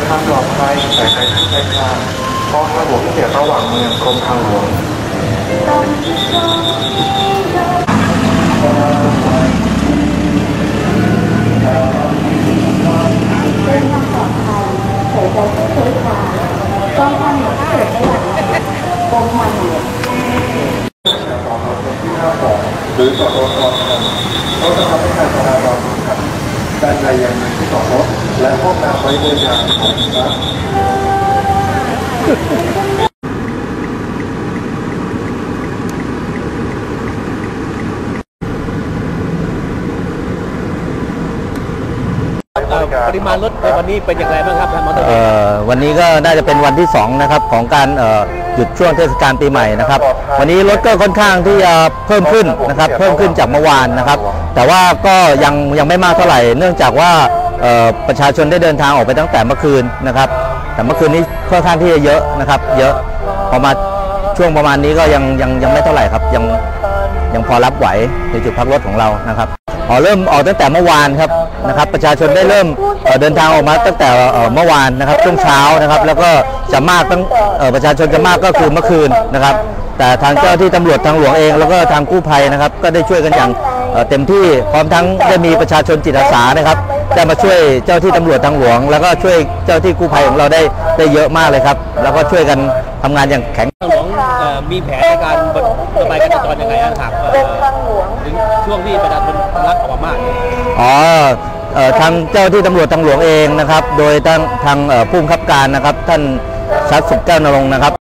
ทางปลอดภัยแต่ใจถึงใจกลางกองทางหลวงเขตระหว่างเมืองกรมทางหลวงเดินทางปลอดภัยใส่ใจทุกเส้นทางกองทางหลวงเขตระหว่างเมืองกรมทางหลวงหรือจอดรถรอกันเขาจะทำให้การจราจรติดขัดด้านในยังมีที่จอดรถและห้องน้ำไว้บริการของรัฐปริมาณรถในวันนี้เป็นอย่างไรบ้างครับท่านมอเตอร์วันนี้ก็น่าจะเป็นวันที่2นะครับของการหยุดช่วงเทศกาลปีใหม่นะครับวันนี้รถก็ค่อนข้างที่จะเพิ่มขึ้นนะครับเพิ่มขึ้นจากเมื่อวานนะครับแต่ว่าก็ยังไม่มากเท่าไหร่เนื่องจากว่าประชาชนได้เดินทางออกไปตั้งแต่เมื่อคืนนะครับแต่เมื่อคืนนี้ค่อนข้างที่จะเยอะนะครับเยอะพอมาช่วงประมาณนี้ก็ยังไม่เท่าไหร่ครับยังพอรับไหวในจุดพักรถของเรานะครับเริ่มออกตั้งแต่เมื่อวานครับนะครับประชาชนได้เริ่มเดินทางออกมาตั้งแต่เมื่อวานนะครับช่วงเช้านะครับแล้วก็จะมากตั้งประชาชนจะมากก็คือเมื่อคืนนะครับแต่ทางเจ้าที่ตำรวจทางหลวงเองแล้วก็ทางกู้ภัยนะครับก็ได้ช่วยกันอย่างเต็มที่พร้อมทั้งได้มีประชาชนจิตอาสานะครับได้มาช่วยเจ้าที่ตำรวจทางหลวงแล้วก็ช่วยเจ้าที่กู้ภัยของเราได้เยอะมากเลยครับแล้วก็ช่วยกันทำงานอย่างแข็งทางหลวงมีแผนในการระบายการจราจรยังไงครับถึงช่วงที่ประชาชนรักออกมามากทางเจ้าที่ตำรวจทางหลวงเองนะครับโดยทางผู้บังคับการนะครับท่านชัดสุขแก้วนรงค์นะครับ